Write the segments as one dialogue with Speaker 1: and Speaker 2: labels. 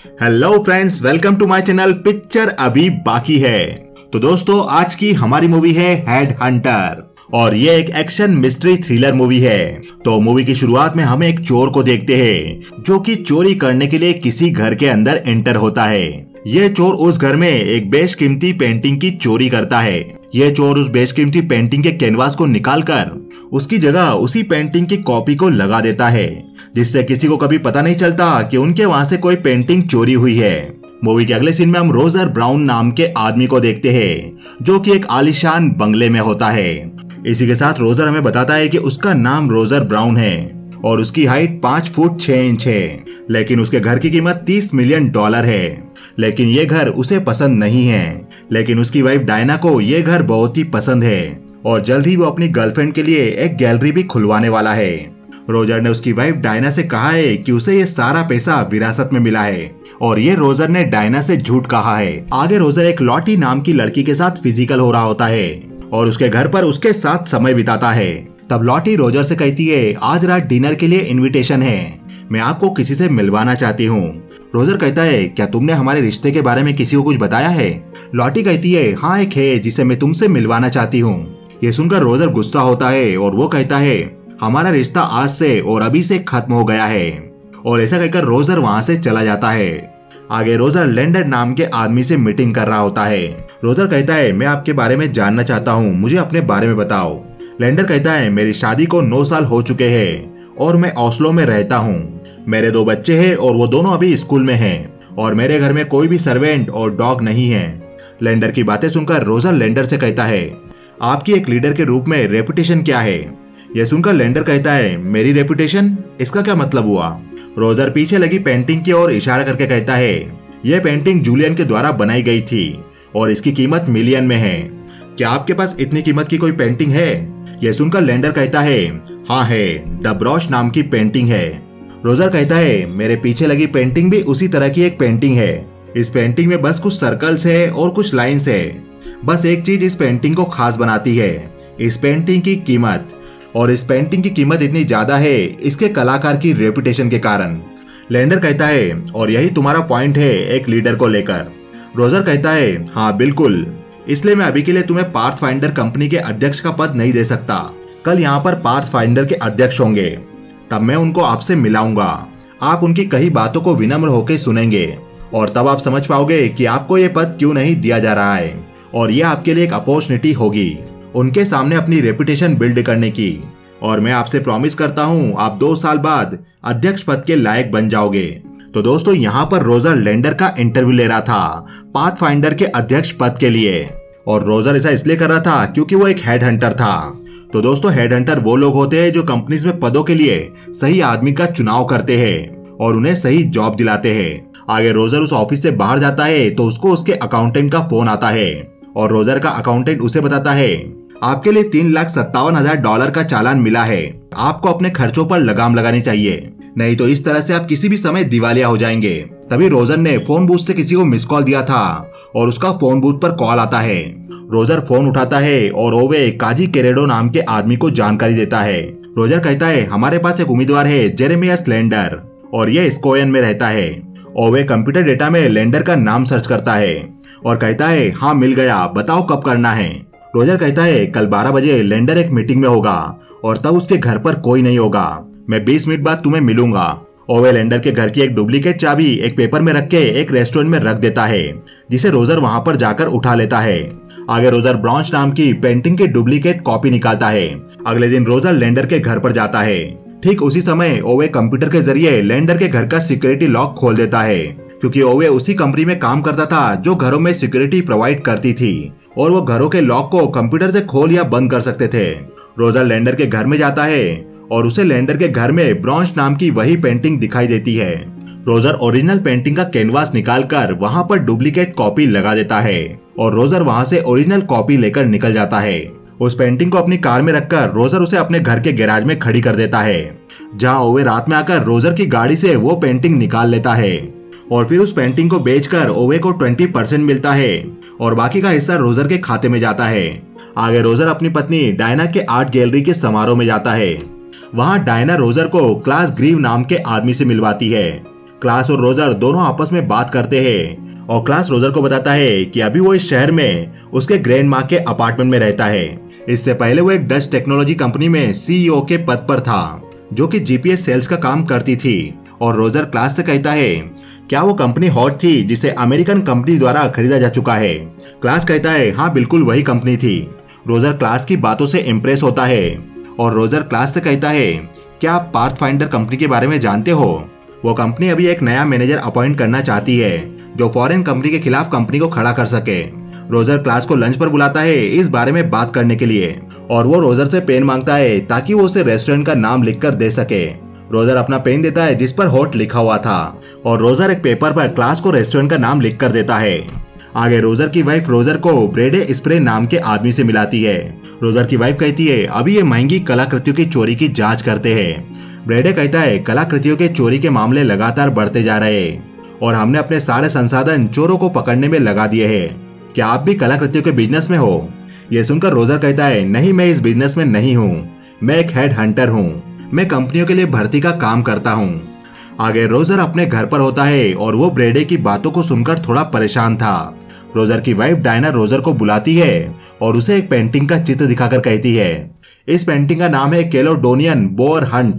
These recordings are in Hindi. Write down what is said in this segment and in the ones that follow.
Speaker 1: Hello friends, welcome to my channel. Picture अभी बाकी है। तो दोस्तों, आज की हमारी मूवी है हेड हंटर और ये एक एक्शन मिस्ट्री थ्रिलर मूवी है। तो मूवी की शुरुआत में हम एक चोर को देखते हैं जो कि चोरी करने के लिए किसी घर के अंदर एंटर होता है। ये चोर उस घर में एक बेशकीमती पेंटिंग की चोरी करता है। ये चोर उस बेशकीमती पेंटिंग के कैनवास को निकालकर उसकी जगह उसी पेंटिंग की कॉपी को लगा देता है, जिससे किसी को कभी पता नहीं चलता कि उनके वहां से कोई पेंटिंग चोरी हुई है। मूवी के अगले सीन में हम रोजर ब्राउन नाम के आदमी को देखते हैं जो कि एक आलीशान बंगले में होता है। इसी के साथ रोजर हमें बताता है कि उसका नाम रोजर ब्राउन है और उसकी हाइट 5 फुट 6 इंच है, लेकिन उसके घर की कीमत $30 मिलियन है। लेकिन ये घर उसे पसंद नहीं है, लेकिन उसकी वाइफ डायना को ये घर बहुत ही पसंद है और जल्द ही वो अपनी गर्लफ्रेंड के लिए एक गैलरी भी खुलवाने वाला है। रोजर ने उसकी वाइफ डायना से कहा है कि उसे ये सारा पैसा विरासत में मिला है और ये रोजर ने डायना से झूठ कहा है। आगे रोजर एक लॉटी नाम की लड़की के साथ फिजिकल हो रहा होता है और उसके घर पर उसके साथ समय बिताता है। तब लॉटी रोजर से कहती है, आज रात डिनर के लिए इनविटेशन है, मैं आपको किसी से मिलवाना चाहती हूँ। रोजर कहता है, क्या तुमने हमारे रिश्ते के बारे में किसी को कुछ बताया है? लॉटी कहती है, हाँ, एक है जिसे मैं तुमसे मिलवाना चाहती हूँ। ये सुनकर रोजर गुस्सा होता है और वो कहता है, हमारा रिश्ता आज से और अभी से खत्म हो गया है। और ऐसा कहकर रोजर वहां से चला जाता है। आगे रोजर लेंडर नाम के आदमी से मीटिंग कर रहा होता है। रोजर कहता है, मैं आपके बारे में जानना चाहता हूँ, मुझे अपने बारे में बताओ। लेंडर कहता है, मेरी शादी को 9 साल हो चुके हैं और मैं ओस्लो में रहता हूँ। मेरे 2 बच्चे हैं और वो दोनों अभी स्कूल में हैं और मेरे घर में कोई भी सर्वेंट और डॉग नहीं है। लेंडर की बातें सुनकर रोजर लेंडर से कहता है, आपकी एक लीडर के रूप में रेपुटेशन क्या है? यह सुनकर लेंडर कहता है, मेरी रेपुटेशन? इसका क्या मतलब हुआ? रोजर पीछे लगी पेंटिंग की ओर इशारा करके कहता है, यह पेंटिंग जूलियन के द्वारा बनाई गई थी और इसकी कीमत मिलियन में है। क्या आपके पास इतनी कीमत की कोई पेंटिंग है? यह सुनकर लेंडर कहता है, हाँ है, द ब्रॉश नाम की पेंटिंग है। रोजर कहता है, मेरे पीछे लगी पेंटिंग भी उसी तरह की एक पेंटिंग है। इस पेंटिंग में बस कुछ सर्कल्स है और कुछ लाइंस है। बस एक चीज इस पेंटिंग को खास बनाती है, इस पेंटिंग की कीमत। और इस पेंटिंग की कीमत इतनी ज्यादा है इसके कलाकार की रेपुटेशन के कारण। लेंडर कहता है, और यही तुम्हारा पॉइंट है एक लीडर को लेकर? रोजर कहता है, हाँ बिल्कुल, इसलिए मैं अभी के लिए तुम्हें पाथ फाइंडर कंपनी के अध्यक्ष का पद नहीं दे सकता। कल यहाँ पर पाथ फाइंडर के अध्यक्ष होंगे, तब मैं उनको आपसे मिलाऊंगा। आप उनकी कई बातों को विनम्र होकर सुनेंगे और तब आप समझ पाओगे कि आपको ये पद क्यों नहीं दिया जा रहा है और यह आपके लिए एक अपॉर्चुनिटी होगी उनके सामने अपनी रेपुटेशन बिल्ड करने की। और मैं आपसे प्रॉमिस करता हूँ, आप 2 साल बाद अध्यक्ष पद के लायक बन जाओगे। तो दोस्तों, यहाँ पर रोजर लेंडर का इंटरव्यू ले रहा था पाथ फाइंडर के अध्यक्ष पद के लिए और रोजर ऐसा इसलिए कर रहा था क्योंकि वो एक हेड हंटर था। तो दोस्तों, हेड हंटर वो लोग होते हैं जो कंपनीज में पदों के लिए सही आदमी का चुनाव करते हैं और उन्हें सही जॉब दिलाते हैं। आगे रोजर उस ऑफिस से बाहर जाता है तो उसको उसके अकाउंटेंट का फोन आता है और रोजर का अकाउंटेंट उसे बताता है, आपके लिए $3,57,000 का चालान मिला है। आपको अपने खर्चों पर लगाम लगानी चाहिए, नहीं तो इस तरह से आप किसी भी समय दिवालिया हो जाएंगे। तभी रोजर ने फोन बूथ से किसी को मिस कॉल दिया था और उसका फोन बूथ पर कॉल आता है। रोजर फोन उठाता है और ओवे काजी केरेडो नाम के आदमी को जानकारी देता है। रोजर कहता है, हमारे पास एक उम्मीदवार है, जेरेमियास लेंडर, और यह स्कोयन में रहता है। ओवे कंप्यूटर डेटा में लेंडर का नाम सर्च करता है और कहता है, हाँ मिल गया, बताओ कब करना है। रोजर कहता है, कल 12 बजे लेंडर एक मीटिंग में होगा और तब उसके घर पर कोई नहीं होगा। मैं 20 मिनट बाद तुम्हें मिलूंगा। ओवे लेंडर के घर की एक डुप्लीकेट चाबी एक पेपर में रख के एक रेस्टोरेंट में रख देता है, जिसे रोजर वहां पर जाकर उठा लेता है। आगे रोजर ब्रॉन्च नाम की पेंटिंग की डुप्लीकेट कॉपी निकालता है। अगले दिन रोजर लेंडर के घर पर जाता है। ठीक उसी समय ओवे कंप्यूटर के जरिए लेंडर के घर का सिक्योरिटी लॉक खोल देता है, क्योंकि ओवे उसी कंपनी में काम करता था जो घरों में सिक्योरिटी प्रोवाइड करती थी और वो घरों के लॉक को कंप्यूटर से खोल या बंद कर सकते थे। रोजर लेंडर के घर में जाता है और उसे लेंडर के घर में ब्रॉन्च नाम की वही पेंटिंग दिखाई देती है। रोजर ओरिजिनल पेंटिंग का कैनवास निकालकर वहां पर डुप्लीकेट कॉपी लगा देता है और रोजर वहां से ओरिजिनल कॉपी लेकर निकल जाता है। उस पेंटिंग को अपनी कार में रखकर रोजर उसे अपने घर के गैराज में खड़ी कर देता है, जहां ओवे रात में आकर रोजर की गाड़ी से वो पेंटिंग निकाल लेता है और फिर उस पेंटिंग को बेचकर ओवे को 20% मिलता है और बाकी का हिस्सा रोजर के खाते में जाता है। आगे रोजर अपनी पत्नी डायना के आर्ट गैलरी के समारोह में जाता है। वहां डायना रोजर को क्लास ग्रीव नाम के आदमी से मिलवाती है। क्लास और रोजर दोनों आपस में बात करते हैं और क्लास रोजर को बताता है कि अभी वो इस शहर में उसके ग्रैंड माँ के अपार्टमेंट में रहता है। इससे पहले वो एक डच टेक्नोलॉजी कंपनी में सीईओ के पद पर था, जो कि जीपीएस सेल्स का काम करती थी। और रोजर क्लास से कहता है क्या वो कंपनी हॉट थी जिसे अमेरिकन कंपनी द्वारा खरीदा जा चुका है। क्लास कहता है हाँ बिल्कुल वही कंपनी थी। रोजर क्लास की बातों से इम्प्रेस होता है और रोजर क्लास से कहता है क्या आप पाथफाइंडर कंपनी के बारे में जानते हो। वो कंपनी अभी एक नया मैनेजर अपॉइंट करना चाहती है जो फॉरेन कंपनी के खिलाफ कंपनी को खड़ा कर सके। रोजर क्लास को लंच पर बुलाता है इस बारे में बात करने के लिए और वो रोजर से पेन मांगता है ताकि वो उसे रेस्टोरेंट का नाम लिखकर दे सके। रोजर अपना पेन देता है जिस पर हॉट लिखा हुआ था और रोजर एक पेपर पर क्लास को रेस्टोरेंट का नाम लिख कर देता है। आगे रोजर की वाइफ रोजर को ब्रेडे स्प्रे नाम के आदमी से मिलाती है। रोजर की वाइफ कहती है अभी ये महंगी कलाकृतियों की चोरी की जांच करते हैं। ब्रेडे कहता है कलाकृतियों के चोरी के मामले लगातार बढ़ते जा रहे हैं और हमने अपने सारे संसाधन चोरों को पकड़ने में लगा दिए हैं। क्या आप भी कलाकृतियों के बिजनेस में हो। ये सुनकर रोजर कहता है नहीं मैं इस बिजनेस में नहीं हूँ, मैं एक हेड हंटर हूँ, मैं कंपनियों के लिए भर्ती का काम करता हूँ। आगे रोजर अपने घर पर होता है और वो ब्रेडे की बातों को सुनकर थोड़ा परेशान था। रोजर की वाइफ डायना रोजर को बुलाती है और उसे एक पेंटिंग का चित्र दिखाकर कहती है इस पेंटिंग का नाम है कैलोडोनियन बोअर हंट।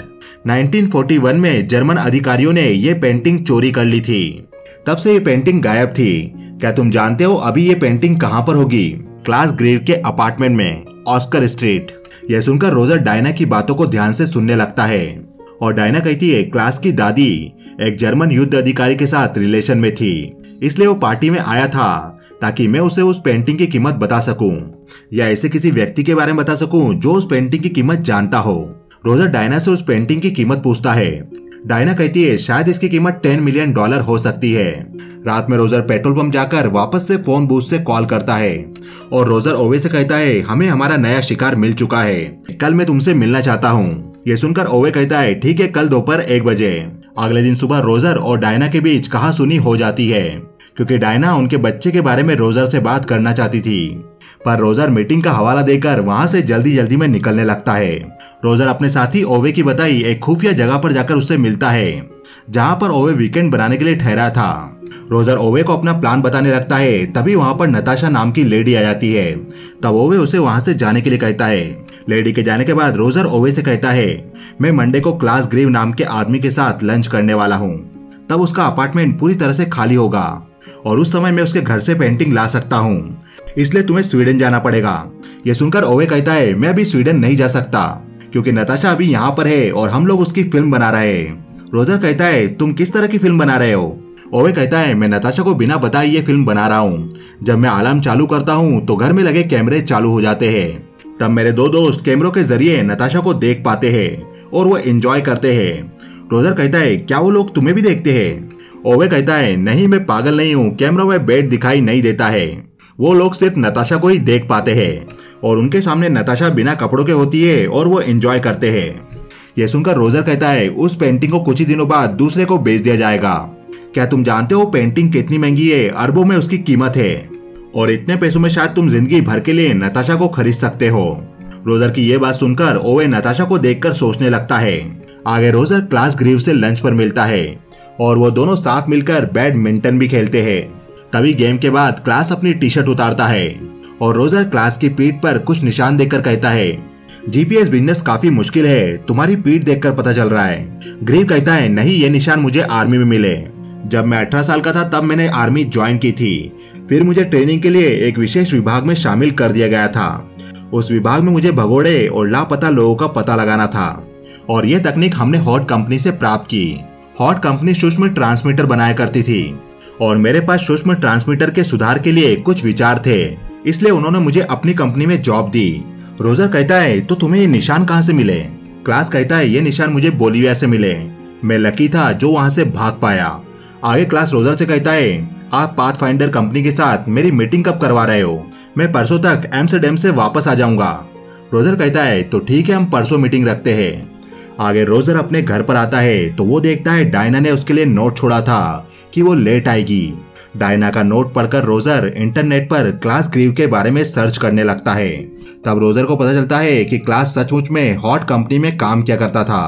Speaker 1: 1941 में जर्मन अधिकारियों ने ये पेंटिंग चोरी कर ली थी, तब से ये पेंटिंग गायब थी। क्या तुम जानते हो अभी ये पेंटिंग कहाँ पर होगी। क्लास ग्रेव के अपार्टमेंट में, ऑस्कर स्ट्रीट। यह सुनकर रोजर डायना की बातों को ध्यान से सुनने लगता है और डायना कहती है क्लास की दादी एक जर्मन युद्ध अधिकारी के साथ रिलेशन में थी, इसलिए वो पार्टी में आया था ताकि मैं उसे उस पेंटिंग की कीमत बता सकूं या ऐसे किसी व्यक्ति के बारे में बता सकूं जो उस पेंटिंग की कीमत जानता हो। रोजर डायना से उस पेंटिंग की कीमत पूछता है। डायना कहती है शायद इसकी कीमत $10 मिलियन हो सकती है। रात में रोजर पेट्रोल पंप जाकर वापस से फोन बूथ से कॉल करता है और रोजर ओवे से कहता है हमें हमारा नया शिकार मिल चुका है, कल मैं तुमसे मिलना चाहता हूँ। ये सुनकर ओवे कहता है ठीक है कल दोपहर 1 बजे। अगले दिन सुबह रोजर और डायना के बीच कहासुनी हो जाती है क्योंकि डायना उनके बच्चे के बारे में रोजर से बात करना चाहती थी, पर रोजर मीटिंग का हवाला देकर वहां से जल्दी जल्दी में निकलने लगता है। रोजर अपने साथी ओवे की बताई एक खुफिया जगह पर जाकर उससे मिलता है जहां पर ओवे वीकेंड बनाने के लिए ठहरा था। रोजर ओवे को अपना प्लान बताने लगता है, तभी वहां पर नताशा नाम की लेडी आ जाती है। तब ओवे उसे वहां से जाने के लिए कहता है। लेडी के जाने के बाद रोजर ओवे से कहता है मैं मंडे को क्लास ग्रीव नाम के आदमी के साथ लंच करने वाला हूँ, तब उसका अपार्टमेंट पूरी तरह से खाली होगा और उस समय मैं उसके घर से पेंटिंग ला सकता हूँ, इसलिए तुम्हें स्वीडन जाना पड़ेगा। यह सुनकर ओवे कहता है मैं अभी स्वीडन नहीं जा सकता क्योंकि नताशा अभी यहाँ पर है और हम लोग उसकी फिल्म बना रहे हैं। रोजर कहता है तुम किस तरह की फिल्म बना रहे हो। ओवे कहता है मैं नताशा को बिना बताए ये फिल्म बना रहा हूँ। जब मैं अलार्म चालू करता हूँ तो घर में लगे कैमरे चालू हो जाते हैं, तब मेरे 2 दोस्त कैमरों के जरिए नताशा को देख पाते हैं और वो एंजॉय करते हैं। रोजर कहता है क्या वो लोग तुम्हें भी देखते हैं। ओवे कहता है नहीं मैं पागल नहीं हूँ, कैमरों में बेड दिखाई नहीं देता है, वो लोग सिर्फ नताशा को ही देख पाते हैं और उनके सामने नताशा बिना कपड़ों के होती है और वो एंजॉय करते हैं। यह सुनकर रोजर कहता है उस पेंटिंग को कुछ ही दिनों बाद दूसरे को बेच दिया जाएगा। क्या तुम जानते हो पेंटिंग कितनी महंगी है, अरबों में उसकी कीमत है और इतने पैसों में शायद तुम जिंदगी भर के लिए नताशा को खरीद सकते हो। रोजर की ये बात सुनकर ओवे नताशा को देखकर सोचने लगता है। आगे रोजर क्लास ग्रीव से लंच पर मिलता है और वो दोनों साथ मिलकर बैडमिंटन भी खेलते हैं। तभी गेम के बाद क्लास अपनी टी शर्ट उतारता है और रोजर क्लास की पीठ पर कुछ निशान देखकर कहता है जीपीएस बिजनेस काफी मुश्किल है, तुम्हारी पीठ देखकर पता चल रहा है। ग्रीव कहता है नहीं ये निशान मुझे आर्मी में मिले, जब मैं 18 साल का था तब मैंने आर्मी ज्वाइन की थी, फिर मुझे ट्रेनिंग के लिए एक विशेष विभाग में शामिल कर दिया गया था। उस विभाग में मुझे भगोड़े और लापता लोगों का पता लगाना था और यह तकनीक हमने हॉट कंपनी से प्राप्त की। हॉट कंपनी सूक्ष्म ट्रांसमीटर बनाया करती थी और मेरे पास सूक्ष्म ट्रांसमीटर के सुधार के लिए कुछ विचार थे, इसलिए उन्होंने मुझे अपनी कंपनी में जॉब दी। रोजर कहता है तो तुम्हें ये निशान कहाँ से मिले। क्लास कहता है ये निशान मुझे बोलिविया से मिले, मैं लकी था जो वहां से भाग पाया। आगे क्लास रोजर से कहता है आप पाथफाइंडर कंपनी के साथ मेरी मीटिंग कब करवा रहे हो, मैं परसों तक एम्स्टर्डम से वापस आ जाऊंगा। रोजर कहता है तो ठीक है हम परसों मीटिंग रखते हैं। आगे रोजर अपने घर पर आता है तो वो देखता है डायना ने उसके लिए नोट छोड़ा था कि वो लेट आएगी। डायना का नोट पढ़कर रोजर इंटरनेट पर क्लास ग्रीव के बारे में सर्च करने लगता है। तब रोजर को पता चलता है कि क्लास सचमुच में हॉट कंपनी में काम किया करता था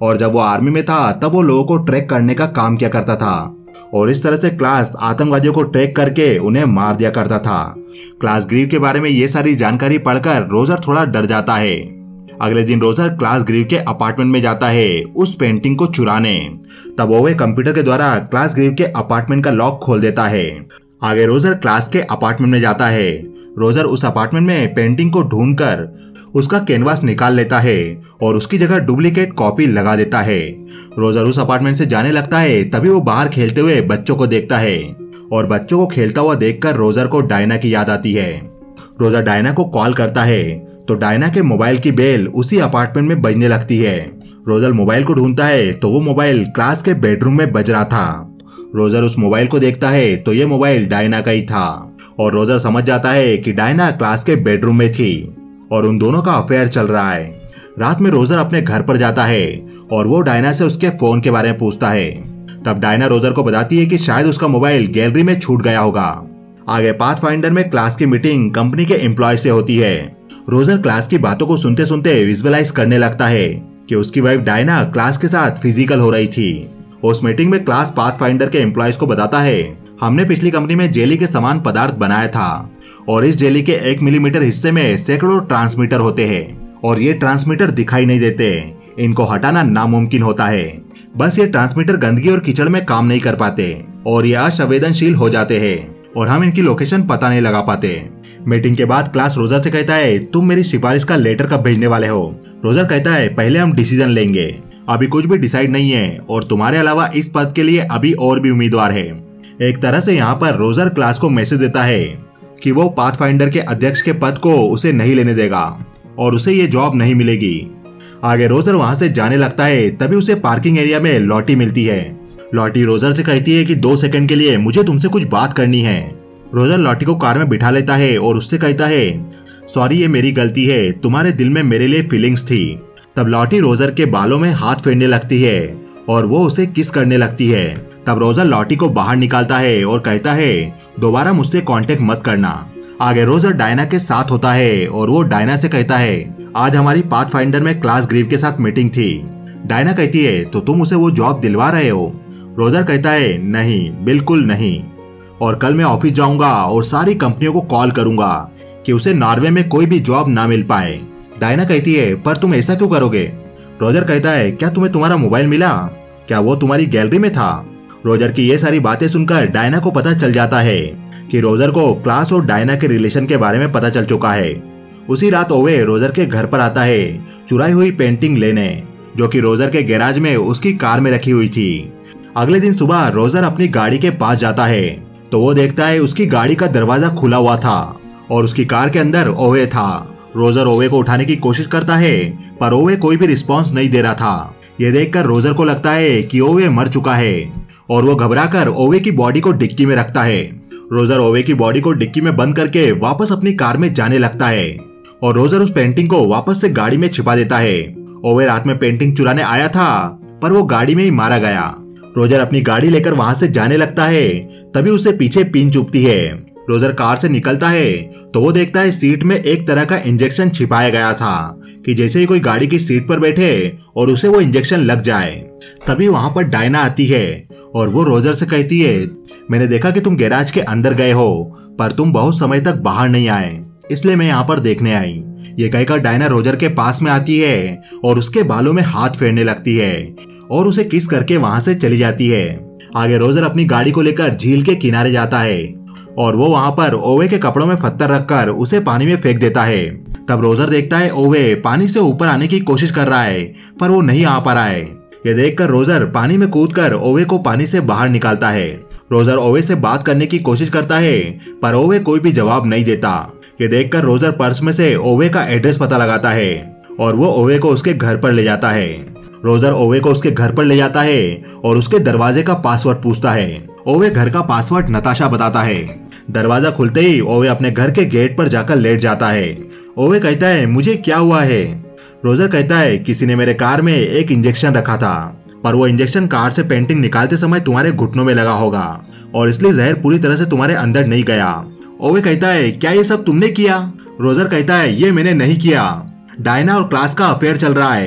Speaker 1: और जब वो आर्मी में था तब वो लोगों को ट्रैक करने का काम किया करता था और इस तरह से क्लास आतंकवादियों को ट्रैक करके उन्हें मार दिया करता था। क्लास ग्रीव के बारे में ये सारी जानकारी पढ़कर रोजर थोड़ा डर जाता है। अगले दिन रोजर क्लास ग्रीव के अपार्टमेंट में जाता है उस पेंटिंग को चुराने। तब ओवे कंप्यूटर के द्वारा क्लास ग्रीव के अपार्टमेंट का लॉक खोल देता है। आगे रोजर क्लास के अपार्टमेंट में जाता है। रोजर उस अपार्टमेंट में पेंटिंग को ढूंढकर उसका कैनवास निकाल लेता है और उसकी जगह डुप्लीकेट कॉपी लगा देता है। रोजर उस अपार्टमेंट से जाने लगता है, तभी वो बाहर खेलते हुए बच्चों को देखता है और बच्चों को खेलता हुआ देखकर रोजर को डायना की याद आती है। रोजर डायना को कॉल करता है तो डायना के मोबाइल की बेल उसी अपार्टमेंट में बजने लगती है। रोजर मोबाइल को ढूंढता है तो वो मोबाइल क्लास के बेडरूम में बज रहा था। रोजर उस मोबाइल को देखता है तो ये मोबाइल डायना का ही था और रोजर समझ जाता है कि डायना क्लास के बेडरूम में थी और उन दोनों का अफेयर चल रहा है। रात में रोजर अपने घर पर जाता है और वो डायना से उसके फोन के बारे में पूछता है। तब डायना रोजर को बताती है कि शायद उसका मोबाइल गैलरी में छूट गया होगा। आगे पाथफाइंडर में क्लास की मीटिंग कंपनी के एम्प्लॉय से होती है। रोजर क्लास की बातों को सुनते सुनते विजुअलाइज करने लगता है कि उसकी वाइफ डायना क्लास के साथ फिजिकल हो रही थी। उस मीटिंग में क्लास पाथफाइंडर के एम्प्लॉयज को बताता है, हमने पिछली कंपनी में जेली के समान पदार्थ बनाया था और इस जेली के 1 मिलीमीटर हिस्से में सैकड़ों ट्रांसमीटर होते हैं और ये ट्रांसमीटर दिखाई नहीं देते। इनको हटाना नामुमकिन होता है। बस ये ट्रांसमीटर गंदगी और कीचड़ में काम नहीं कर पाते और ये असंवेदनशील हो जाते हैं और हम इनकी लोकेशन पता नहीं लगा पाते। मीटिंग के बाद क्लास रोजर से कहता है, तुम मेरी सिफारिश का लेटर कब भेजने वाले हो? रोजर कहता है, पहले हम डिसीजन लेंगे, अभी कुछ भी डिसाइड नहीं है और तुम्हारे अलावा इस पद के लिए अभी और भी उम्मीदवार है। एक तरह से यहाँ पर रोजर क्लास को मैसेज देता है कि वो पाथफाइंडर के अध्यक्ष के पद को उसे नहीं लेने देगा और उसे ये जॉब नहीं मिलेगी। आगे रोजर वहां से जाने लगता है, तभी उसे पार्किंग एरिया में लॉटी मिलती है। लॉटी रोजर से कहती है कि 2 सेकंड के लिए मुझे तुमसे कुछ बात करनी है। रोजर लॉटी को कार में बिठा लेता है और उससे कहता है, सॉरी ये मेरी गलती है, तुम्हारे दिल में मेरे लिए फीलिंग्स थी। तब लॉटी रोजर के बालों में हाथ फेरने लगती है और वो उसे किस करने लगती है। तब रोजर लॉटी को बाहर निकालता है और कहता है, दोबारा मुझसे कांटेक्ट मत करना। आगे रोजर डायना के साथ होता है और वो डायना से कहता है, आज हमारी पाथफाइंडर में क्लास ग्रीव के साथ मीटिंग थी। डायना कहती है, तो तुम उसे वो जॉब दिलवा रहे हो? रोजर कहता है, नहीं, बिल्कुल नहीं, और कल मैं ऑफिस जाऊंगा और सारी कंपनियों को कॉल करूंगा कि उसे नॉर्वे में कोई भी जॉब ना मिल पाए। डायना कहती है, पर तुम ऐसा क्यों करोगे? रोजर कहता है, क्या तुम्हें तुम्हारा मोबाइल मिला? क्या वो तुम्हारी गैलरी में था? रोजर की ये सारी बातें सुनकर डायना को पता चल जाता है कि रोजर को क्लास और डायना के रिलेशन के बारे में पता चल चुका है। उसी रात ओवे रोजर के घर पर आता है चुराई हुई पेंटिंग लेने, जो कि रोजर के गैराज में उसकी कार में रखी हुई थी। अगले दिन सुबह रोजर अपनी गाड़ी के पास जाता है तो वो देखता है उसकी गाड़ी का दरवाजा खुला हुआ था और उसकी कार के अंदर ओवे था। रोजर ओवे को उठाने की कोशिश करता है पर ओवे कोई भी रिस्पॉन्स नहीं दे रहा था। ये देखकर रोजर को लगता है कि ओवे मर चुका है और वो घबराकर ओवे की बॉडी को डिक्की में रखता है। रोजर ओवे की बॉडी को डिक्की में बंद करके वापस अपनी कार में जाने लगता है और रोजर उस पेंटिंग को वापस से गाड़ी में छिपा देता है। ओवे रात में पेंटिंग चुराने आया था पर वो गाड़ी में ही मारा गया। रोजर अपनी गाड़ी लेकर वहां से जाने लगता है, तभी उसे पीछे पिन चुभती है। रोजर कार से निकलता है तो वो देखता है सीट में एक तरह का इंजेक्शन छिपाया गया था कि जैसे ही कोई गाड़ी की सीट पर बैठे और उसे वो इंजेक्शन लग जाए। तभी वहां पर डायना आती है और वो रोजर से कहती है, मैंने देखा कि तुम गैराज के अंदर गए हो पर तुम बहुत समय तक बाहर नहीं आए, इसलिए मैं यहाँ पर देखने आई। ये कहकर डायना रोजर के पास में आती है और उसके बालों में हाथ फेरने लगती है और उसे किस करके वहां से चली जाती है। आगे रोजर अपनी गाड़ी को लेकर झील के किनारे जाता है और वो वहां पर ओवे के कपड़ों में पत्थर रखकर उसे पानी में फेंक देता है। तब रोजर देखता है ओवे पानी से ऊपर आने की कोशिश कर रहा है पर वो नहीं आ पा रहा है। ये देखकर रोजर पानी में कूदकर ओवे को पानी से बाहर निकालता है। रोजर ओवे से बात करने की कोशिश करता है पर ओवे कोई भी जवाब नहीं देता। ये देखकर रोजर पर्स में से ओवे का एड्रेस पता लगाता है और वो ओवे को उसके घर पर ले जाता है। रोजर ओवे को उसके घर पर ले जाता है और उसके दरवाजे का पासवर्ड पूछता है। ओवे घर का पासवर्ड नताशा बताता है। दरवाजा खुलते ही ओवे अपने घर के गेट पर जाकर लेट जाता है। ओवे कहता है, मुझे क्या हुआ है? रोजर कहता है, किसी ने मेरे कार में एक इंजेक्शन रखा था पर वो इंजेक्शन कार से पेंटिंग निकालते समय तुम्हारे घुटनों में लगा होगा और इसलिए जहर पूरी तरह से तुम्हारे अंदर नहीं गया। ओवे कहता है, क्या ये सब तुमने किया? रोजर कहता है, ये मैंने नहीं किया, डायना और क्लास का अफेयर चल रहा है।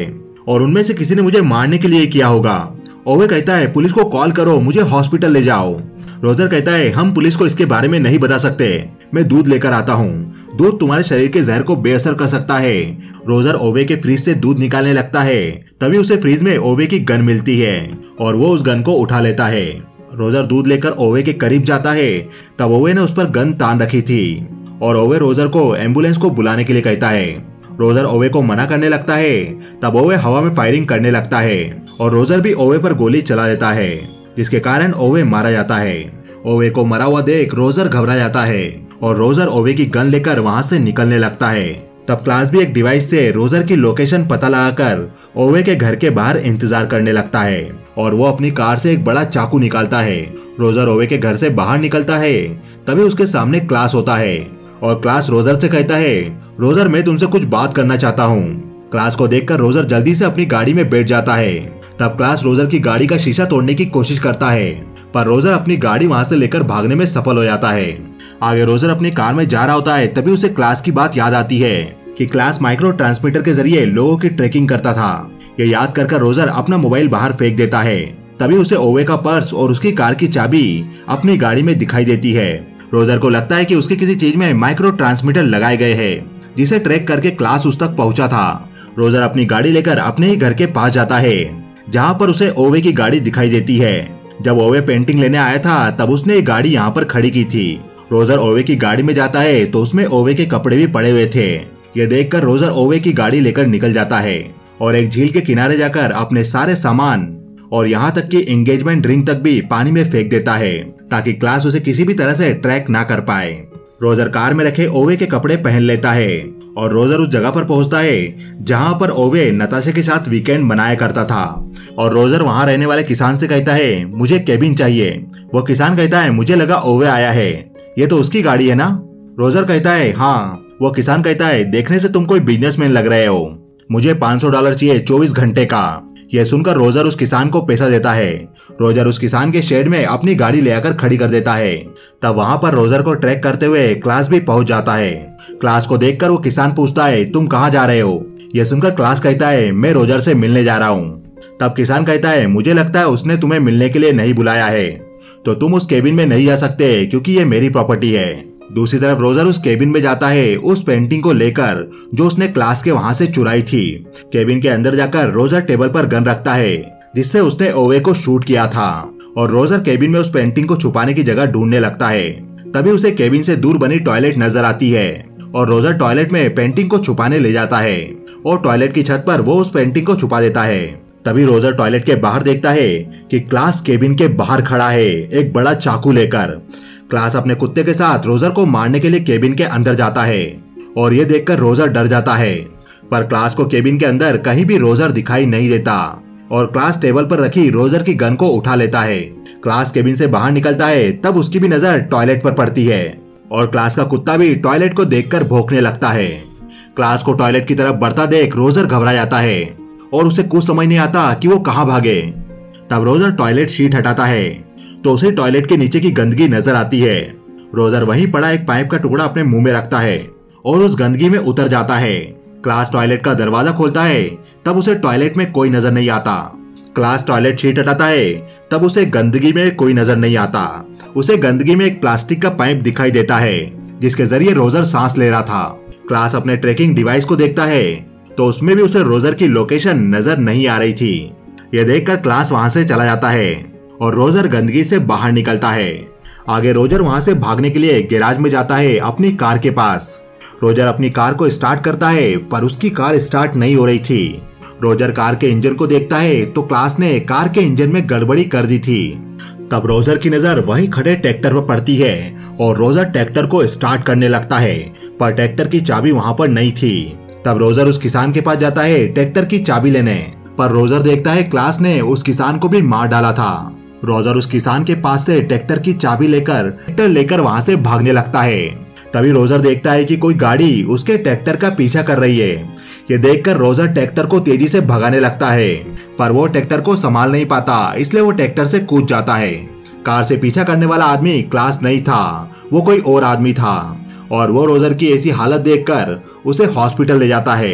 Speaker 1: और उनमें से किसी ने मुझे मारने के लिए किया होगा। ओवे कहता है पुलिस को कॉल करो, मुझे हॉस्पिटल ले जाओ। रोजर कहता है हम पुलिस को इसके बारे में नहीं बता सकते, मैं दूध लेकर आता हूँ, दूध तुम्हारे शरीर के जहर को बेअसर कर सकता है। रोजर ओवे के फ्रिज से दूध निकालने लगता है, तभी उसे फ्रिज में ओवे की गन मिलती है और वो उस गन को उठा लेता है। रोजर दूध लेकर ओवे के करीब जाता है, तब ओवे ने उस पर गन तान रखी थी और ओवे रोजर को एम्बुलेंस को बुलाने के लिए कहता है। रोजर ओवे को मना करने लगता है, तब ओवे हवा में फायरिंग करने लगता है और रोजर भी ओवे पर गोली चला देता है, जिसके कारण ओवे मारा जाता है। ओवे को मरा हुआ देख रोजर घबरा जाता है और रोजर ओवे की गन लेकर वहां से निकलने लगता है। तब क्लास भी एक डिवाइस से रोजर की लोकेशन पता लगाकर ओवे के घर के बाहर इंतजार करने लगता है और वो अपनी कार से एक बड़ा चाकू निकालता है। रोजर ओवे के घर से बाहर निकलता है, तभी उसके सामने क्लास होता है और क्लास रोजर से कहता है रोजर मैं तुमसे कुछ बात करना चाहता हूँ। क्लास को देखकर रोजर जल्दी से अपनी गाड़ी में बैठ जाता है। तब क्लास रोजर की गाड़ी का शीशा तोड़ने की कोशिश करता है, पर रोजर अपनी गाड़ी वहां से लेकर भागने में सफल हो जाता है। आगे रोजर अपनी कार में जा रहा होता है, तभी उसे क्लास की बात याद आती है कि क्लास माइक्रो ट्रांसमीटर के जरिए लोगों की ट्रैकिंग करता था। ये याद कर रोजर अपना मोबाइल बाहर फेंक देता है, तभी उसे ओवे का पर्स और उसकी कार की चाबी अपनी गाड़ी में दिखाई देती है। रोजर को लगता है कि उसके किसी चीज में माइक्रो ट्रांसमीटर लगाए गए हैं, जिसे ट्रैक करके क्लास उस तक पहुंचा था। रोजर अपनी गाड़ी लेकर अपने ही घर के पास जाता है, जहां पर उसे ओवे की गाड़ी दिखाई देती है। जब ओवे पेंटिंग लेने आया था, तब उसने एक गाड़ी यहाँ पर खड़ी की थी। रोजर ओवे की गाड़ी में जाता है तो उसमें ओवे के कपड़े भी पड़े हुए थे। ये देखकर रोजर ओवे की गाड़ी लेकर निकल जाता है और एक झील के किनारे जाकर अपने सारे सामान और यहाँ तक कि एंगेजमेंट रिंग तक भी पानी में फेंक देता है, ताकि क्लास उसे किसी भी तरह से ट्रैक ना कर पाए। रोजर कार में रखे ओवे के कपड़े पहन लेता है और रोजर उस जगह पर पहुंचता है जहां पर ओवे नताशा के साथ वीकेंड मनाया करता था और रोजर वहां रहने वाले किसान से कहता है मुझे केबिन चाहिए। वो किसान कहता है मुझे लगा ओवे आया है, ये तो उसकी गाड़ी है ना। रोजर कहता है हाँ। वो किसान कहता है देखने से तुम कोई बिजनेसमैन लग रहे हो, मुझे $500 चाहिए 24 घंटे का। यह सुनकर रोजर उस किसान को पैसा देता है। रोजर उस किसान के शेड में अपनी गाड़ी ले आकर खड़ी कर देता है। तब वहां पर रोजर को ट्रैक करते हुए क्लास भी पहुंच जाता है। क्लास को देखकर वो किसान पूछता है तुम कहाँ जा रहे हो। यह सुनकर क्लास कहता है मैं रोजर से मिलने जा रहा हूँ। तब किसान कहता है मुझे लगता है उसने तुम्हें मिलने के लिए नहीं बुलाया है, तो तुम उस केबिन में नहीं जा सकते क्योंकि ये मेरी प्रॉपर्टी है। दूसरी तरफ रोजर उस केबिन में जाता है उस पेंटिंग को लेकर जो उसने क्लास के वहां से चुराई थी। केबिन के अंदर जाकर रोजर टेबल पर गन रखता है जिससे उसने ओवे को शूट किया था और रोजर केबिन में उस पेंटिंग को छुपाने की जगह ढूंढने लगता है। तभी उसे केबिन से दूर बनी टॉयलेट नजर आती है और रोजर टॉयलेट में पेंटिंग को छुपाने ले जाता है और टॉयलेट की छत पर वो उस पेंटिंग को छुपा देता है। तभी रोजर टॉयलेट के बाहर देखता है कि क्लास केबिन के बाहर खड़ा है एक बड़ा चाकू लेकर। क्लास अपने कुत्ते के साथ रोजर को मारने के लिए केबिन के अंदर जाता है और ये देखकर रोजर डर जाता है, पर क्लास को केबिन के अंदर कहीं भी रोजर दिखाई नहीं देता और क्लास टेबल पर रखी रोजर की गन को उठा लेता है। क्लास केबिन से बाहर निकलता है, तब उसकी भी नजर टॉयलेट पर पड़ती है और क्लास का कुत्ता भी टॉयलेट को देखकर भौंकने लगता है। क्लास को टॉयलेट की तरफ बढ़ता देख रोजर घबरा जाता है और उसे कुछ समझ नहीं आता कि वो कहाँ भागे। तब रोजर टॉयलेट शीट हटाता है तो उसे टॉयलेट के नीचे की गंदगी नजर आती है। रोजर वहीं पड़ा एक पाइप का टुकड़ा अपने मुंह में रखता है और उस गंदगी में उतर जाता है। क्लास टॉयलेट का दरवाजा खोलता है, तब उसे टॉयलेट में कोई नजर नहीं आता। क्लास टॉयलेट शीट हटाता है, तब उसे गंदगी में कोई नजर नहीं आता। उसे गंदगी में एक प्लास्टिक का पाइप दिखाई देता है जिसके जरिए रोजर सांस ले रहा था। क्लास अपने ट्रैकिंग डिवाइस को देखता है तो उसमें भी उसे रोजर की लोकेशन नजर नहीं आ रही थी। यह देखकर क्लास वहां से चला जाता है और रोजर गंदगी से बाहर निकलता है। आगे रोजर वहां से भागने के लिए गैराज में जाता है अपनी कार के पास। रोजर अपनी कार को स्टार्ट करता है पर उसकी कार स्टार्ट नहीं हो रही थी। रोजर कार के इंजन को देखता है तो क्लास ने कार के इंजन में गड़बड़ी कर दी थी। तब रोजर की नजर वहीं खड़े ट्रैक्टर पर पड़ती है और रोजर ट्रैक्टर को स्टार्ट करने लगता है, पर ट्रैक्टर की चाबी वहां पर नहीं थी। तब रोजर उस किसान के पास जाता है ट्रैक्टर की चाबी लेने, पर रोजर देखता है क्लास ने उस किसान को भी मार डाला था। रोजर उस किसान के पास से ट्रैक्टर की चाबी लेकर वहां से भागने लगता है। तभी रोजर देखता है कि कोई गाड़ी उसके ट्रैक्टर का पीछा कर रही है। ये देखकर रोजर ट्रैक्टर को तेजी से भगाने लगता है, पर वो ट्रैक्टर को संभाल नहीं पाता, इसलिए वो ट्रैक्टर से कूद जाता है। कार से पीछा करने वाला आदमी क्लास नहीं था, वो कोई और आदमी था और वो रोजर की ऐसी हालत देखकर उसे हॉस्पिटल ले जाता है।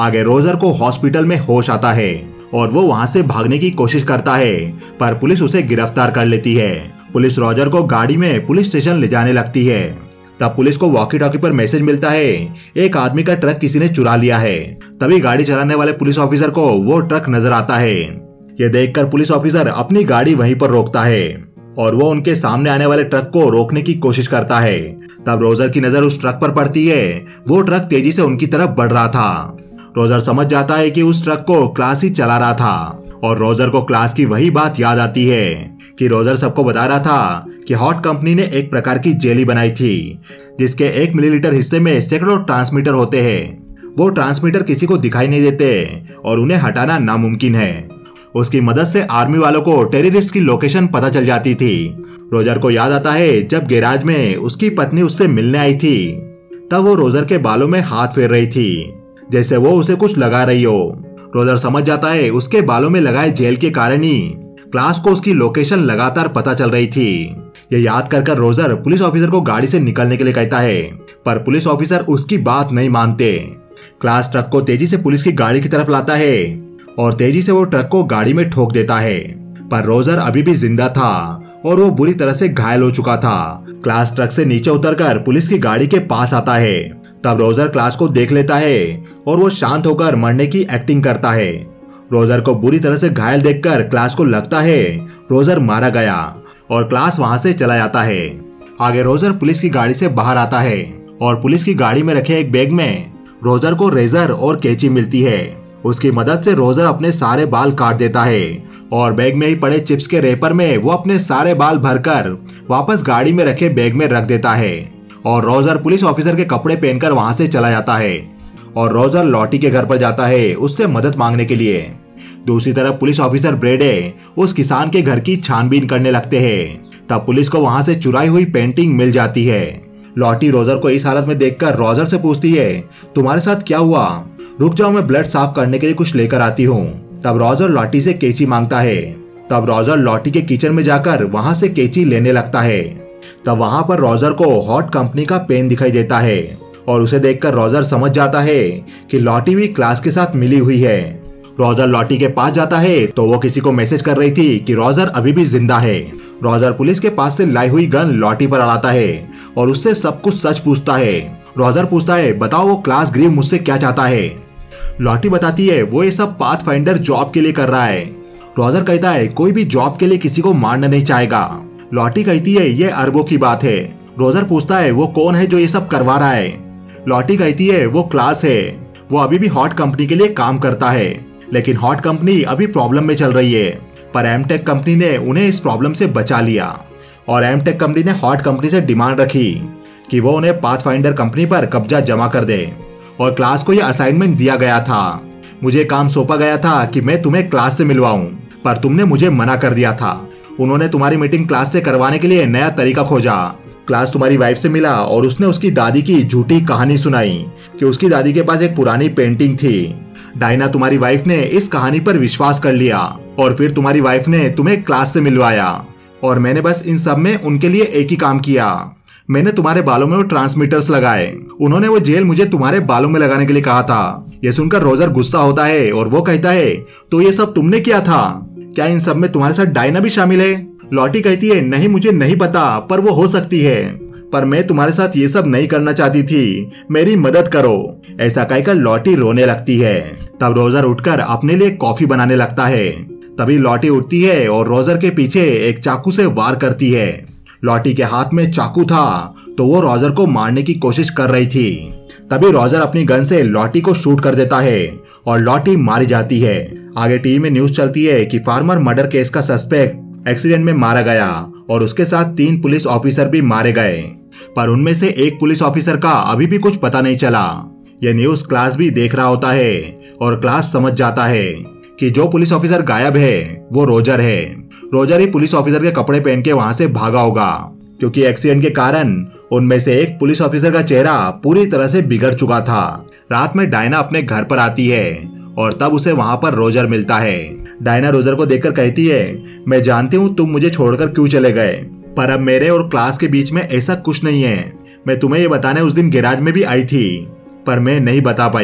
Speaker 1: आगे रोजर को हॉस्पिटल में होश आता है और वो वहां से भागने की कोशिश करता है, पर पुलिस उसे गिरफ्तार कर लेती है। पुलिस रोजर को गाड़ी में पुलिस स्टेशन ले जाने लगती है। तब पुलिस को वॉकी टॉकी पर मैसेज मिलता है, एक आदमी का ट्रक किसी ने चुरा लिया है। तभी गाड़ी चलाने वाले पुलिस ऑफिसर को वो ट्रक नजर आता है। ये देखकर पुलिस ऑफिसर अपनी गाड़ी वहीं पर रोकता है और वो उनके सामने आने वाले ट्रक को रोकने की कोशिश करता है। तब रोजर की नजर उस ट्रक पर पड़ती है। वो ट्रक तेजी से उनकी तरफ बढ़ रहा था। रोजर समझ जाता है कि उस ट्रक को क्लास ही चला रहा था और रोजर को क्लास की वही बात याद आती है कि रोजर सबको बता रहा था कि हॉट कंपनी ने एक प्रकार की जेली बनाई थी जिसके 1 मिलीलीटर हिस्से में सैकड़ों ट्रांसमीटर होते हैं। वो ट्रांसमीटर किसी को दिखाई नहीं देते और उन्हें हटाना नामुमकिन है। उसकी मदद से आर्मी वालों को टेररिस्ट की लोकेशन पता चल जाती थी। रोजर को याद आता है जब गैराज में उसकी पत्नी उससे मिलने आई थी, तब वो रोजर के बालों में हाथ फेर रही थी जैसे वो उसे कुछ लगा रही हो। रोजर समझ जाता है उसके बालों में लगाए जेल के कारण ही क्लास को उसकी लोकेशन लगातार पता चल रही थी। ये याद कर रोजर पुलिस ऑफिसर को गाड़ी से निकलने के लिए कहता है, पर पुलिस ऑफिसर उसकी बात नहीं मानते। क्लास ट्रक को तेजी से पुलिस की गाड़ी की तरफ लाता है और तेजी से वो ट्रक को गाड़ी में ठोक देता है, पर रोजर अभी भी जिंदा था और वो बुरी तरह से घायल हो चुका था। क्लास ट्रक से नीचे उतरकर पुलिस की गाड़ी के पास आता है। तब रोजर क्लास को देख लेता है और वो शांत होकर मरने की एक्टिंग करता है। रोजर को बुरी तरह से घायल देखकर क्लास को लगता है रोजर मारा गया और क्लास वहां से चला जाता है। आगे रोजर पुलिस की गाड़ी से बाहर आता है और पुलिस की गाड़ी में रखे एक बैग में रोजर को रेजर और कैंची मिलती है। उसकी मदद से रोजर अपने सारे बाल काट देता है और बैग में ही पड़े चिप्स के रैपर में वो अपने सारे बाल भरकर वापस गाड़ी में रखे बैग में रख देता है और रोजर पुलिस ऑफिसर के कपड़े पहनकर वहां से चला जाता है और रोजर लॉटी के घर पर जाता है उससे मदद मांगने के लिए। दूसरी तरफ पुलिस ऑफिसर ब्रेडे उस किसान के घर की छानबीन करने लगते हैं। तब पुलिस को वहां से चुराई हुई पेंटिंग मिल जाती है। लॉटी रोजर को इस हालत में देखकर रोजर से पूछती है, तुम्हारे साथ क्या हुआ? रुक जाओ, मैं ब्लड साफ करने के लिए कुछ लेकर आती हूँ। तब रोजर लॉटी से कैंची मांगता है। तब रोजर लॉटी के किचन में जाकर वहां से कैंची लेने लगता है। तब वहां पर रोजर को हॉट कंपनी का पेन दिखाई देता है और उसे देखकर रोजर समझ जाता है कि लॉटी भी क्लास के साथ मिली हुई है। रोजर लॉटी के पास जाता है तो वो किसी को मैसेज कर रही थी कि रोजर अभी भी जिंदा है। रोजर पुलिस के पास से लाई हुई गन लॉटी पर अड़ाता है और उससे सब कुछ सच पूछता है। रोजर पूछता है, बताओ वो क्लास ग्रीव मुझसे क्या चाहता है? लॉटी बताती है वो ये सब पाथफाइंडर जॉब के लिए कर रहा है। रोजर कहता है कोई भी जॉब के लिए किसी को मारना नहीं चाहेगा। लॉटी कहती है ये अरबों की बात है। रोजर पूछता है वो कौन है जो ये सब करवा रहा है? लॉटी कहती है वो क्लास है। वो अभी भी हॉट कंपनी के लिए काम करता है, लेकिन हॉट कंपनी अभी प्रॉब्लम में चल रही है, पर एमटेक कंपनी ने उन्हें इस प्रॉब्लम से बचा लिया और एमटेक कंपनी ने हॉट कंपनी से डिमांड रखी कि वो उन्हें पाथफाइंडर कंपनी पर कब्जा जमा कर दे। और क्लास को यह असाइनमेंट दिया गया था, मुझे काम सौंपा गया था कि मैं तुम्हें क्लास से मिलवाऊं, पर तुमने मुझे मना कर दिया था। उन्होंने तुम्हारी मीटिंग क्लास से करवाने के लिए नया तरीका खोजा। क्लास तुम्हारी वाइफ से मिला और उसने उसकी दादी की झूठी कहानी सुनाई कि उसकी दादी के पास एक पुरानी पेंटिंग थी। डायना तुम्हारी वाइफ ने इस कहानी पर विश्वास कर लिया और फिर तुम्हारी वाइफ ने तुम्हें क्लास से मिलवाया और मैंने बस इन सब में उनके लिए एक ही काम किया। मैंने तुम्हारे बालों में वो ट्रांसमीटर्स लगाए। उन्होंने वो जेल मुझे तुम्हारे बालों में लगाने के लिए कहा था। ये सुनकर रोजर गुस्सा होता है और वो कहता है तो ये सब तुमने किया था? क्या इन सब में तुम्हारे साथ डायना भी शामिल है? लॉटी कहती है नहीं, मुझे नहीं पता, पर वो हो सकती है, पर मैं तुम्हारे साथ ये सब नहीं करना चाहती थी, मेरी मदद करो। ऐसा कहकर लॉटी रोने लगती है। तब रोजर उठकर अपने लिए कॉफी बनाने लगता है। तभी लॉटी उठती है और रोजर के पीछे एक चाकू से वार करती है। लॉटी के हाथ में चाकू था तो वो रोजर को मारने की कोशिश कर रही थी। तभी रोजर अपनी गन से लॉटी को शूट कर देता है और लॉटी मारी जाती है। आगे टीवी में न्यूज चलती है कि फार्मर मर्डर केस का सस्पेक्ट एक्सीडेंट में मारा गया और उसके साथ 3 पुलिस ऑफिसर भी मारे गए, पर उनमें से एक पुलिस ऑफिसर का अभी भी कुछ पता नहीं चला। यह न्यूज क्लास भी देख रहा होता है और क्लास समझ जाता है कि जो पुलिस ऑफिसर गायब है वो रोजर है। रोजर ही पुलिस ऑफिसर के कपड़े पहन के वहां से भागा होगा, क्योंकि एक्सीडेंट के कारण उनमें से एक पुलिस ऑफिसर का चेहरा पूरी तरह से बिगड़ चुका था। रात में डायना अपने घर पर आती है और तब उसे वहां पर रोजर मिलता है। डायना रोजर को देखकर कहती है मैं जानती हूँ तुम मुझे छोड़कर क्यों चले गए, पर अब मेरे और क्लास के बीच में ऐसा कुछ नहीं है। मैं तुम्हें ये बताने उस दिन गैराज में भी आई थी, पर मैं नहीं बता पाई।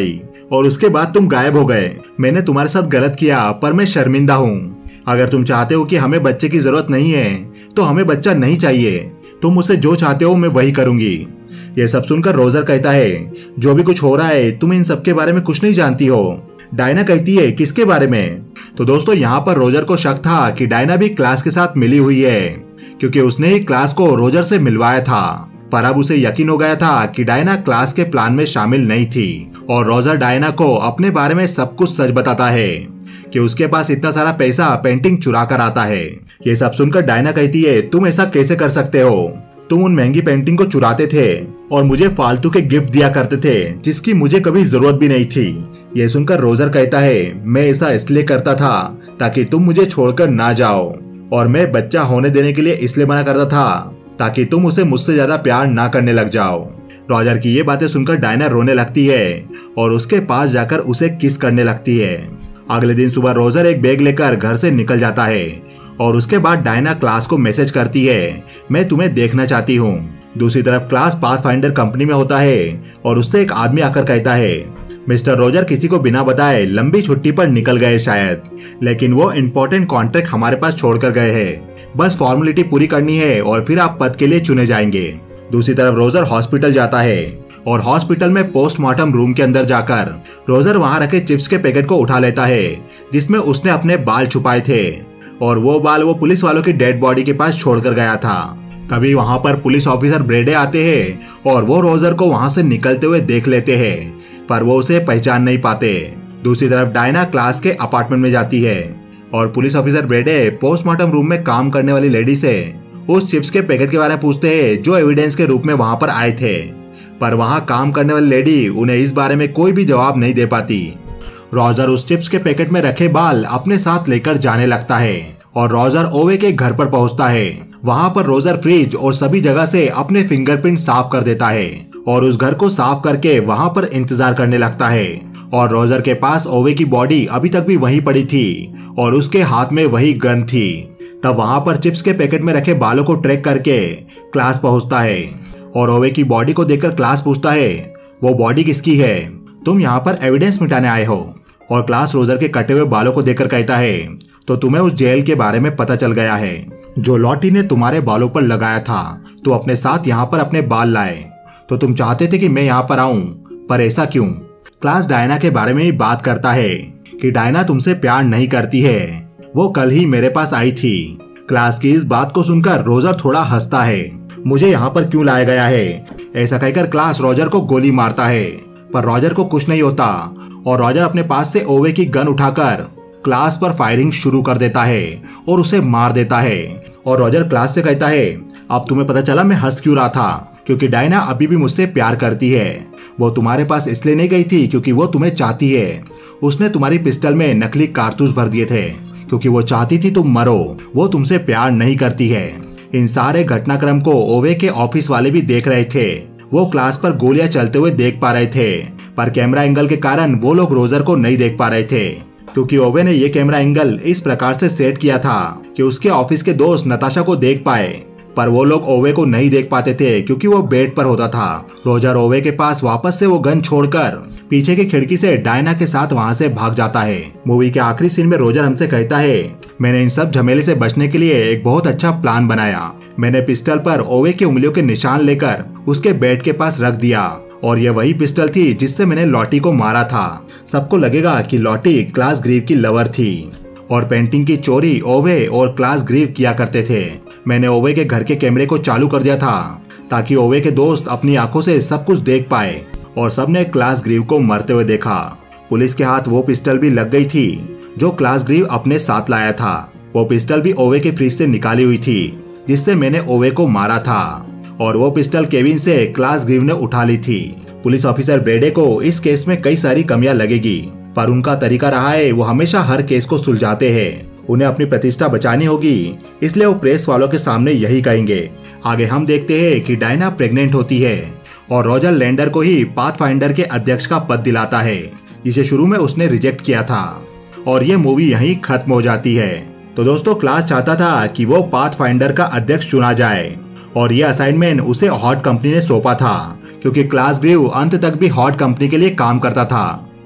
Speaker 1: और उसके बाद तुम गायब हो गए। मैंने तुम्हारे साथ गलत किया, पर मैं शर्मिंदा हूँ। अगर तुम चाहते हो कि हमें बच्चे की जरूरत नहीं है तो हमें बच्चा नहीं चाहिए। तुम मुझसे जो चाहते हो मैं वही करूंगी। ये सब सुनकर रोजर कहता है, जो भी कुछ हो रहा है तुम इन सब के बारे में कुछ नहीं जानती हो। डायना कहती है, किसके बारे में? तो दोस्तों यहाँ पर रोजर को शक था कि डायना भी क्लास के साथ मिली हुई है, क्योंकि उसने ही क्लास को रोजर से मिलवाया था। पर अब उसे यकीन हो गया था कि डायना क्लास के प्लान में शामिल नहीं थी। और रोजर डायना को अपने बारे में सब कुछ सच बताता है कि उसके पास इतना सारा पैसा पेंटिंग चुरा कर आता है। ये सब सुनकर डायना कहती है, तुम ऐसा कैसे कर सकते हो? तुम उन महंगी पेंटिंग को चुराते थे और मुझे फालतू के गिफ्ट दिया करते थे जिसकी मुझे कभी जरूरत भी नहीं थी। ये सुनकर रोजर कहता है, मैं ऐसा इसलिए करता था ताकि तुम मुझे छोड़कर ना जाओ, और मैं बच्चा होने देने के लिए इसलिए मना करता था ताकि तुम उसे मुझसे ज्यादा प्यार ना करने लग जाओ। रोजर की ये बातें सुनकर डायना रोने लगती है और उसके पास जाकर उसे किस करने लगती है। अगले दिन सुबह रोजर एक बैग लेकर घर से निकल जाता है और उसके बाद डायना क्लास को मैसेज करती है, मैं तुम्हें देखना चाहती हूँ। दूसरी तरफ क्लास पाथफाइंडर कंपनी में होता है और उससे एक आदमी आकर कहता है, मिस्टर रोजर किसी को बिना बताए लंबी छुट्टी पर निकल गए शायद, लेकिन वो इम्पोर्टेंट कॉन्ट्रैक्ट हमारे पास छोड़कर गए हैं। बस फॉर्मेलिटी पूरी करनी है और फिर आप पद के लिए चुने जाएंगे। दूसरी तरफ रोजर हॉस्पिटल जाता है और हॉस्पिटल में पोस्टमार्टम रूम के अंदर जाकर रोजर वहां रखे चिप्स के पैकेट को उठा लेता है जिसमें उसने अपने बाल छुपाए थे, और वो बाल वो पुलिस वालों की डेड बॉडी के पास छोड़कर गया था। तभी वहां पर पुलिस ऑफिसर ब्रेडे आते हैं और वो रोजर को वहां से निकलते हुए देख लेते हैं, पर वो उसे पहचान नहीं पाते। दूसरी तरफ डायना क्लास के अपार्टमेंट में जाती है और police officer Brede postmortem room में काम करने वाली लेडी से उस चिप्स के पैकेट के बारे में पूछते हैं जो एविडेंस के रूप में वहां पर आए थे, पर वहां काम करने वाली लेडी उन्हें इस बारे में कोई भी जवाब नहीं दे पाती। रोजर उस चिप्स के पैकेट में रखे बाल अपने साथ लेकर जाने लगता है और रोजर ओवे के घर पर पहुंचता है। वहां पर रोजर फ्रिज और सभी जगह से अपने फिंगरप्रिंट साफ कर देता है और उस घर को साफ करके वहां पर इंतजार करने लगता है। और रोजर के पास ओवे की बॉडी अभी तक भी वहीं पड़ी थी और उसके हाथ में वही गन थी। तब वहां पर चिप्स के पैकेट में रखे बालों को ट्रैक करके क्लास पहुंचता है और ओवे की बॉडी को देखकर क्लास पूछता है, वो बॉडी किसकी है? तुम यहाँ पर एविडेंस मिटाने आए हो? और क्लास रोजर के कटे हुए बालों को देखकर कहता है, तो तुम्हें उस जेल के बारे में पता चल गया है जो लॉटी ने तुम्हारे बालों पर लगाया था। तो अपने साथ यहाँ पर अपने बाल लाए, तो तुम चाहते थे कि मैं यहाँ पर आऊं, पर ऐसा क्यों? क्लास डायना के बारे में ही बात करता है कि डायना तुमसे प्यार नहीं करती है, वो कल ही मेरे पास आई थी। क्लास की इस बात को सुनकर रोजर थोड़ा हंसता है, मुझे यहाँ पर क्यों लाया गया है? ऐसा कहकर क्लास रोजर को गोली मारता है, पर रोजर को कुछ नहीं होता और रोजर अपने पास से ओवे की गन उठाकर क्लास पर फायरिंग शुरू कर देता है और उसे मार देता है। और रोजर क्लास से कहता है, अब तुम्हें पता चला मैं हंस क्यों रहा था, क्योंकि डायना अभी भी मुझसे प्यार करती है। वो तुम्हारे पास इसलिए नहीं गई थी क्योंकि वो तुम्हें चाहती है। उसने तुम्हारी पिस्टल में नकली कारतूस भर दिए थे क्योंकि वो चाहती थी तुम मरो। वो तुमसे प्यार नहीं करती है। इन सारे घटनाक्रम को ओवे के ऑफिस वाले भी देख रहे थे। वो क्लास पर गोलियां चलते हुए देख पा रहे थे, पर कैमरा एंगल के कारण वो लोग रोजर को नहीं देख पा रहे थे, क्योंकि ओवे ने ये कैमरा एंगल इस प्रकार से सेट किया था कि उसके ऑफिस के दोस्त नताशा को देख पाए, पर वो लोग ओवे को नहीं देख पाते थे क्योंकि वो बेड पर होता था। रोजर ओवे के पास वापस से वो गन छोड़कर पीछे की खिड़की से डायना के साथ वहां से भाग जाता है। मूवी के आखिरी सीन में रोजर हमसे कहता है, मैंने इन सब झमेले से बचने के लिए एक बहुत अच्छा प्लान बनाया। मैंने पिस्टल पर ओवे की उंगलियों के निशान लेकर उसके बेड के पास रख दिया और ये वही पिस्टल थी जिससे मैंने लॉटी को मारा था। सबको लगेगा कि लॉटी क्लास ग्रीव की लवर थी और पेंटिंग की चोरी ओवे और क्लास ग्रीव किया करते थे। मैंने ओवे के घर के कैमरे को चालू कर दिया था ताकि ओवे के दोस्त अपनी आंखों से सब कुछ देख पाए और सबने क्लास ग्रीव को मरते हुए देखा। पुलिस के हाथ वो पिस्टल भी लग गई थी जो क्लास ग्रीव अपने साथ लाया था। वो पिस्टल भी ओवे के फ्रिज से निकाली हुई थी जिससे मैंने ओवे को मारा था और वो पिस्टल केविन से क्लास ग्रीव ने उठा ली थी। पुलिस ऑफिसर ब्रेडे को इस केस में कई सारी कमियां लगेगी, पर उनका तरीका रहा है वो हमेशा हर केस को सुलझाते हैं। उन्हें अपनी प्रतिष्ठा बचानी होगी, इसलिए वो प्रेस वालों के सामने यही कहेंगे। आगे हम देखते हैं कि डायना प्रेग्नेंट होती है और रोजर लैंडर को ही पाथफाइंडर के अध्यक्ष का पद दिलाता है जिसे शुरू में उसने रिजेक्ट किया था, और ये मूवी यहीं खत्म हो जाती है। तो दोस्तों, क्लास चाहता था कि वो पाथफाइंडर का अध्यक्ष चुना जाए और ये असाइनमेंट उसे हॉट कंपनी ने सौंपा था, क्योंकि क्लास ग्रीव अंत तक भी हॉट कंपनी के लिए काम करता था।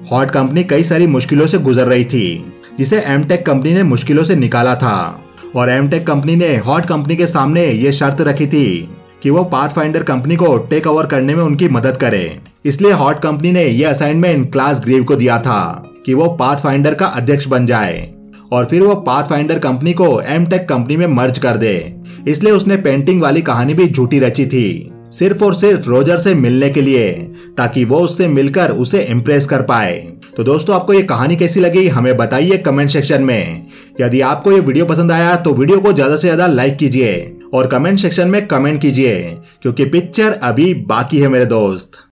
Speaker 1: हॉट कंपनी कई सारी मुश्किलों से गुजर रही थी, जिसे एमटेक कंपनी ने मुश्किलों से निकाला था। और एमटेक कंपनी ने हॉट कंपनी के सामने ये शर्त रखी थी कि वो पाथफाइंडर कंपनी को टेक ओवर करने में उनकी मदद करे। इसलिए हॉट कंपनी ने यह असाइनमेंट क्लास ग्रीव को दिया था कि वो पाथफाइंडर का अध्यक्ष बन जाए और फिर वो पाथफाइंडर कंपनी को एमटेक कंपनी में मर्ज कर दे। इसलिए उसने पेंटिंग वाली कहानी भी झूठी रची थी, सिर्फ और सिर्फ रोजर से मिलने के लिए, ताकि वो उससे मिलकर उसे इम्प्रेस कर पाए। तो दोस्तों, आपको ये कहानी कैसी लगी हमें बताइए कमेंट सेक्शन में। यदि आपको ये वीडियो पसंद आया तो वीडियो को ज्यादा से ज्यादा लाइक कीजिए और कमेंट सेक्शन में कमेंट कीजिए, क्योंकि पिक्चर अभी बाकी है मेरे दोस्त।